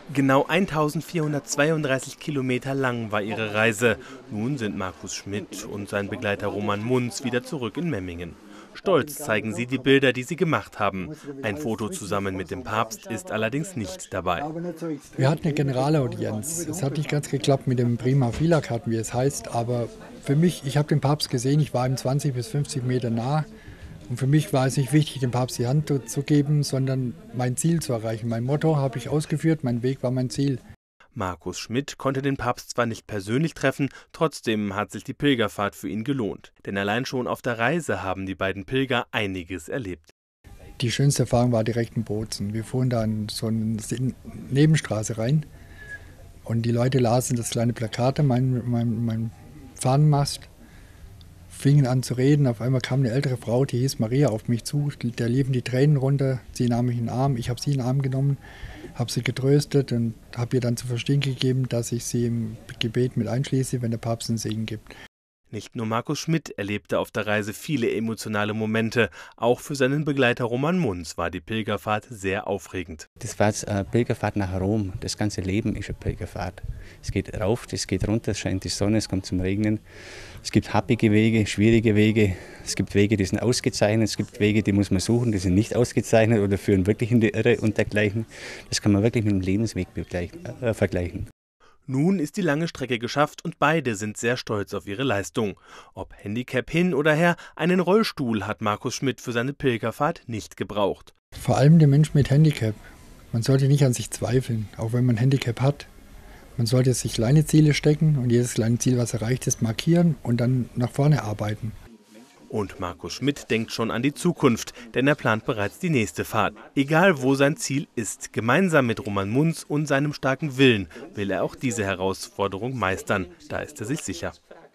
Genau 1432 Kilometer lang war ihre Reise. Nun sind Markus Schmidt und sein Begleiter Roman Munz wieder zurück in Memmingen. Stolz zeigen sie die Bilder, die sie gemacht haben. Ein Foto zusammen mit dem Papst ist allerdings nicht dabei. Wir hatten eine Generalaudienz. Es hat nicht ganz geklappt mit dem Prima Vila-Karten, wie es heißt. Aber für mich, ich habe den Papst gesehen, ich war ihm 20 bis 50 Meter nah. Und für mich war es nicht wichtig, dem Papst die Hand zu geben, sondern mein Ziel zu erreichen. Mein Motto habe ich ausgeführt, mein Weg war mein Ziel. Markus Schmidt konnte den Papst zwar nicht persönlich treffen, trotzdem hat sich die Pilgerfahrt für ihn gelohnt. Denn allein schon auf der Reise haben die beiden Pilger einiges erlebt. Die schönste Erfahrung war direkt in Bozen. Wir fuhren da in so eine Nebenstraße rein und die Leute lasen das kleine Plakat, mein Fahnenmast, fingen an zu reden. Auf einmal kam eine ältere Frau, die hieß Maria, auf mich zu. Der liefen die Tränen runter. Sie nahm mich in den Arm. Ich habe sie in den Arm genommen, habe sie getröstet und habe ihr dann zu verstehen gegeben, dass ich sie im Gebet mit einschließe, wenn der Papst einen Segen gibt. Nicht nur Markus Schmidt erlebte auf der Reise viele emotionale Momente. Auch für seinen Begleiter Roman Munz war die Pilgerfahrt sehr aufregend. Das war jetzt eine Pilgerfahrt nach Rom. Das ganze Leben ist eine Pilgerfahrt. Es geht rauf, es geht runter, es scheint die Sonne, es kommt zum Regnen. Es gibt happige Wege, schwierige Wege. Es gibt Wege, die sind ausgezeichnet. Es gibt Wege, die muss man suchen, die sind nicht ausgezeichnet oder führen wirklich in die Irre und dergleichen. Das kann man wirklich mit dem Lebensweg vergleichen. Nun ist die lange Strecke geschafft und beide sind sehr stolz auf ihre Leistung. Ob Handicap hin oder her, einen Rollstuhl hat Markus Schmidt für seine Pilgerfahrt nicht gebraucht. Vor allem der Mensch mit Handicap. Man sollte nicht an sich zweifeln, auch wenn man Handicap hat. Man sollte sich kleine Ziele stecken und jedes kleine Ziel, was erreicht ist, markieren und dann nach vorne arbeiten. Und Markus Schmidt denkt schon an die Zukunft, denn er plant bereits die nächste Fahrt. Egal wo sein Ziel ist, gemeinsam mit Roman Munz und seinem starken Willen will er auch diese Herausforderung meistern. Da ist er sich sicher.